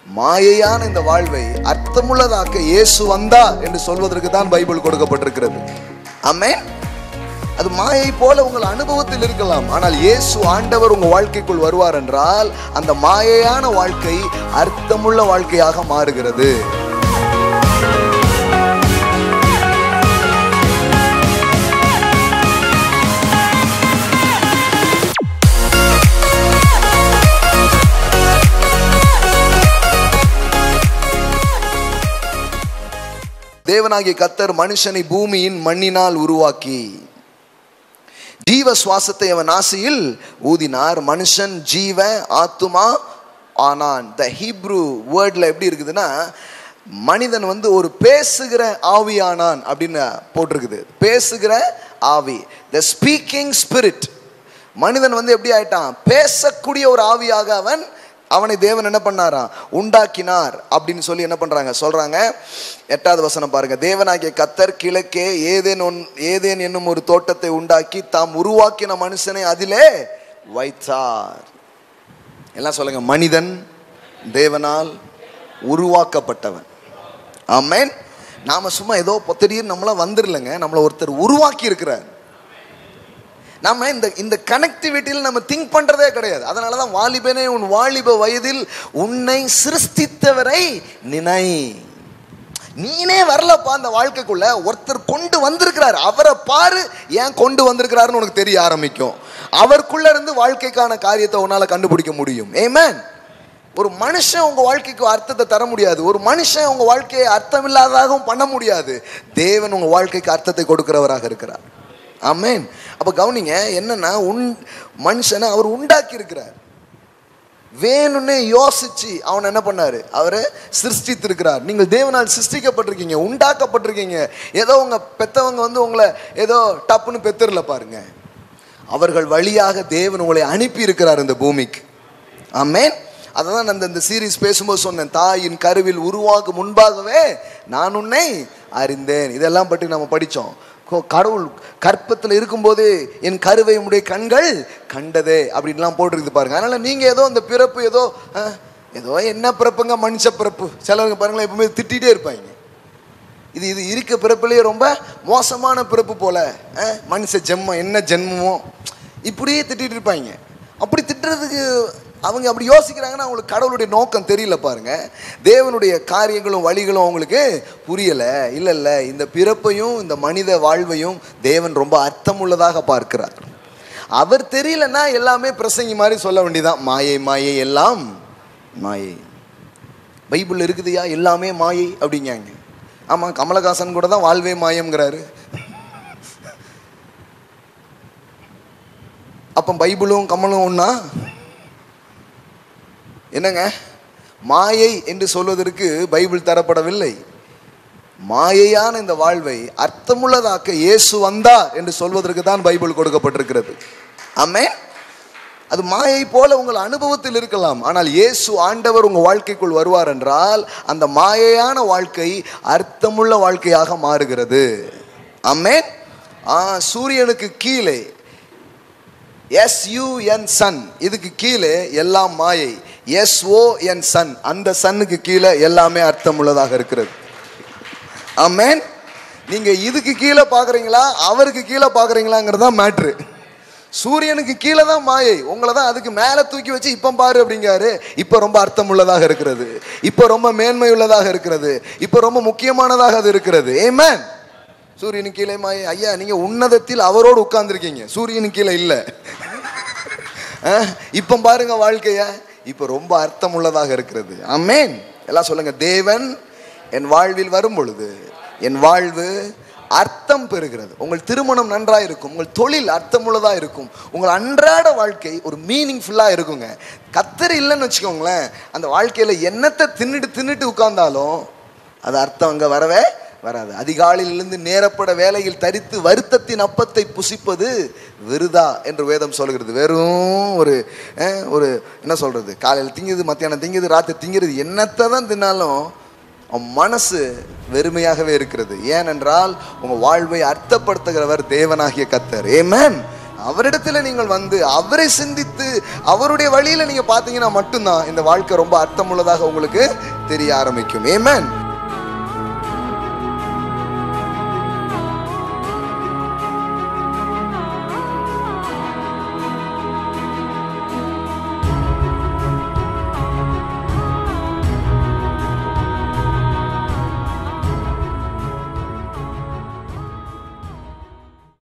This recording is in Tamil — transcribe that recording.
மாயையான இந்த வாழ்வை அர்த்தமுள்ளதாக்க இயேசு வந்தார் என்று சொல்வதற்கு தான் பைபிள் கொடுக்கப்பட்டிருக்கிறது. ஆமென். அது மாயை போல உங்கள் அனுபவத்தில் இருக்கலாம், ஆனால் இயேசு ஆண்டவர் உங்க வாழ்க்கைக்குள் வருவார் என்றால் அந்த மாயையான வாழ்க்கை அர்த்தமுள்ள வாழ்க்கையாக மாறுகிறது. தேவனாகிய கர்த்தர் மனுஷனை பூமியின் மண்ணினால் உருவாக்கி ஜீவ சுவாசத்தை அவன் நாசியில் ஊதினார். மனுஷன் ஜீவ ஆத்துமா ஆனான். த ஹீப்ரு வேர்ட்ல எப்படி இருக்குதுன்னா, மனிதன் ஒரு பேசுகிற ஆவியானான் அப்படின்னு போட்டிருக்குது. பேசுகிற ஆவி, த ஸ்பீக்கிங் ஸ்பிரிட். மனிதன் எப்படி ஆயிட்டான்? பேசக்கூடிய ஒரு ஆவியாக அவனை தேவன் என்ன பண்ணாராம்? உண்டாக்கினார் அப்படின்னு சொல்லி என்ன பண்றாங்க சொல்றாங்க. 8வது வசனம் பாருங்க. தேவனாகிய கர்த்தர் கிழக்கே ஏதேன் என்னும் ஒரு தோட்டத்தை உண்டாக்கி தாம் உருவாக்கின மனுஷனை அதிலே வைத்தார். எல்லாம் சொல்லுங்க, மனிதன் தேவனால் உருவாக்கப்பட்டவன். ஆமென். நாம சும்மா ஏதோ திடீர்னு நம்மள வந்துடலங்க, நம்மள ஒருத்தர் உருவாக்கி இருக்கிறார். நம்ம இந்த கனெக்டிவிட்டியில் நம்ம திங்க் பண்றதே கிடையாது. அதனாலதான் வாலிபனே, உன் வாலிப வயதில் உன்னை சிருஷ்டித்தவரை நினை. நீனே வரலப்பா அந்த வாழ்க்கைக்குள்ள, ஒருத்தர் கொண்டு வந்திருக்கிறார். அவரை பாரு, ஏன் கொண்டு வந்திருக்கிறாருன்னு உனக்கு தெரிய ஆரம்பிக்கும். அவருக்குள்ள இருந்து வாழ்க்கைக்கான காரியத்தை உன்னால கண்டுபிடிக்க முடியும். ஆமென். ஒரு மனுஷன் உங்க வாழ்க்கைக்கு அர்த்தத்தை தர முடியாது. ஒரு மனுஷன் உங்க வாழ்க்கையை அர்த்தம் இல்லாததாகவும் பண்ண முடியாது. தேவன் உங்க வாழ்க்கைக்கு அர்த்தத்தை கொடுக்கிறவராக இருக்கிறார். ஆமென். அப்ப கவனிங்க, என்னன்னா மனுஷனை அவர் உண்டாக்கி இருக்கிறார். வேணும்னே யோசிச்சு அவன் என்ன பண்ணாரு? அவரை சிருஷ்டித்திருக்கிறார். நீங்கள் தேவனால் சிருஷ்டிக்கப்பட்டிருக்கீங்க, உண்டாக்கப்பட்டிருக்கீங்க. ஏதோ உங்க பெத்தவங்க உங்களை ஏதோ டப்புன்னு பெத்தர்ல பாருங்க. அவர்கள் வழியாக தேவன் உங்களை அனுப்பி இருக்கிறார் இந்த பூமிக்கு. ஆமென். அதான் இந்த சீரீஸ் பேசும்போது சொன்னேன், தாயின் கருவில் உருவாகும் முன்பாகவே நான் உன்னை அறிந்தேன். இதெல்லாம் பற்றி நம்ம படித்தோம். கடவுள் கற்பத்தில் இருக்கும்போது என் கருவை உடைய கண்கள் கண்டதே அப்படின்லாம் போட்டிருக்கு பாருங்க. அதனால நீங்க ஏதோ இந்த பிறப்பு ஏதோ என்ன பிறப்புங்க, மனுஷ பிறப்பு. சிலவங்க பாருங்களேன் எப்பவுமே திட்டிகிட்டே இருப்பாங்க. இது இருக்க பிறப்புலேயே ரொம்ப மோசமான பிறப்பு போல, மனுஷ ஜென்மம் என்ன ஜென்மமோ இப்படியே திட்டிட்டு இருப்பாங்க. அப்படி திட்டுறதுக்கு அவங்க அப்படி யோசிக்கிறாங்கன்னா அவங்களுக்கு கடவுளுடைய நோக்கம் தெரியல பாருங்க. தேவனுடைய காரியங்களும் வழிகளும் அவங்களுக்கு புரியல. இல்ல, இந்த பிறப்பையும் இந்த மனித வாழ்வையும் தேவன் ரொம்ப அர்த்தமுள்ளதாக பார்க்கிறார். அவர் தெரியலன்னா எல்லாமே பிரசங்கி மாதிரி சொல்ல வேண்டியதான். மாயை மாயை எல்லாம் மாயை. பைபிள் இருக்குதுயா எல்லாமே மாயை அப்படிங்காங்க. ஆமா, கமலஹாசன் கூட தான் வாழ்வே மாயம்ங்கிறாரு. அப்ப பைபிளும் கமலும் ஒன்னா என்னங்க? மாயை என்று சொல்வதற்கு பைபிள் தரப்படவில்லை. மாயையான இந்த வாழ்வை அர்த்தமுள்ளதாக்க இயேசு வந்தார் என்று சொல்வதற்கு தான் பைபிள் கொடுக்கப்பட்டிருக்கிறது. ஆமென். அது மாயை போல உங்கள் அனுபவத்தில் இருக்கலாம், ஆனால் இயேசு ஆண்டவர் உங்க வாழ்க்கைக்குள் வருவார் என்றால் அந்த மாயையான வாழ்க்கை அர்த்தமுள்ள வாழ்க்கையாக மாறுகிறது. ஆமென். சூரியனுக்கு கீழே SUN சன், இதுக்கு கீழே எல்லாம் மாயை. SON சன், அந்த சன்னுக்கு கீழே எல்லாமே அர்த்தம் உள்ளதாக இருக்கிறது. ஆமென். நீங்க இதுக்கு கீழே பாக்குறீங்களா அவருக்கு கீழே பாக்குறீங்களாங்கிறதா மேட்ரு. சூரியனுக்கு கீழே தான் மாயை, உங்களை தான் அதுக்கு மேல தூக்கி வச்சு இப்ப பாரு அப்படிங்காரு. இப்ப ரொம்ப அர்த்தம் உள்ளதாக இருக்கிறது, இப்ப ரொம்ப மேன்மை உள்ளதாக இருக்கிறது, இப்ப ரொம்ப முக்கியமானதாக அது இருக்கிறது. ஆமென். சூரியனுக்கு கீழே மாயை. ஐயா, நீங்க உன்னதத்தில் அவரோடு உட்கார்ந்துருக்கீங்க, சூரியனுக்கு கீழே இல்ல. இப்ப பாருங்க வாழ்க்கைய, இப்ப ரொம்ப அர்த்தம் உள்ளதாக இருக்கிறது. ஆமென். எல்லாம் சொல்லுங்க, தேவன் என் வாழ்வில் வரும் பொழுது என் வாழ்வு அர்த்தம் பெறுகிறது. உங்கள் திருமணம் நன்றா இருக்கும், உங்கள் தொழில் அர்த்தமுள்ளதா இருக்கும், உங்கள் அன்றாட வாழ்க்கை ஒரு மீனிங்ஃபுல்லா இருக்குங்க. கர்த்தர் இல்லைன்னு வச்சுக்கோங்களேன், அந்த வாழ்க்கையில என்னத்தை தின்னுட்டு உட்கார்ந்தாலும் அது அர்த்தம் அங்க வரவே வராது. அதிகாலையிலிருந்து நேரப்பட வேலையில் தரித்து வருத்தத்தின் அப்பத்தை புசிப்பது விருதா என்று வேதம் சொல்கிறது. வெறும் ஒரு என்ன சொல்றது, காலையில் திங்குது, மத்தியானம் திங்குது, ராத்திரி திங்கிறது, என்னத்தை தான் தின்னாலும் மனசு வெறுமையாகவே இருக்கிறது. ஏனென்றால் உங்க வாழ்வை அர்த்தப்படுத்துகிறவர் தேவனாகிய கர்த்தர். ஆமென். அவரிடத்துல நீங்கள் வந்து அவரை சிந்தித்து அவருடைய வழியில நீங்க பாத்தீங்கன்னா மட்டும்தான் இந்த வாழ்க்கை ரொம்ப அர்த்தமுள்ளதாக உங்களுக்கு தெரிய ஆரம்பிக்கும். ஆமென்.